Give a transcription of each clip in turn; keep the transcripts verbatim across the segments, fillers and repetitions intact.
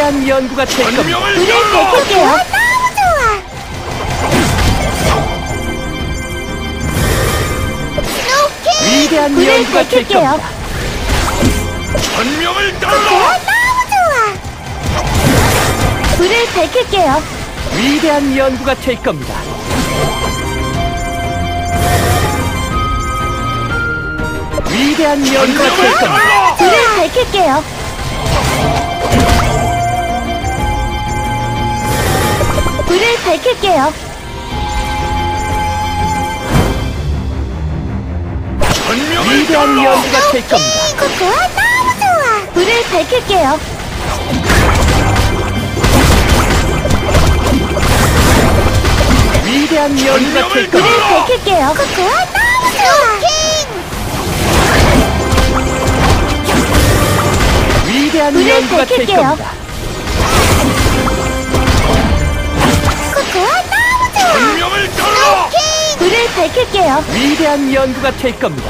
위대한 연구가 될 겁니다. 불을 밝힐게요. 너무 좋아. 스노우킹! 위대한 불을 연구가 될 밝힐게요. 겁니다. 천명을 코코, 따라! 너무 좋아. 불을 밝힐게요. 위대한 연구가 될 겁니다. 위대한 연구가 될 겁니다. 불을 밝힐게요. 불을 밝힐게요. 천명을 위대한 따라! 연구가 될 겁니다. 코코, 너무 좋아. 불을 밝힐게요. 위대한 연구가 될 불을 겁니다. 밝힐게요. 코코, 너무 좋아. 위대한 불을 연구가 될 밝힐게요. 겁니다. 코코, 너무 좋아. 천명을 따라! 불을 밝힐게요. 위대한 연구가 될 겁니다.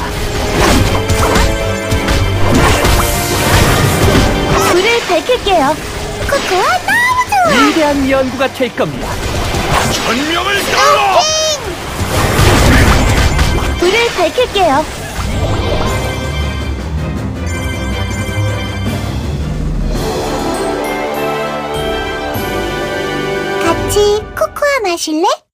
불을 밝힐게요. 코코, 너무 좋아. 위대한 연구가 될 겁니다. 천명을 따라! 불을 밝힐게요. 같이 코코아 마실래?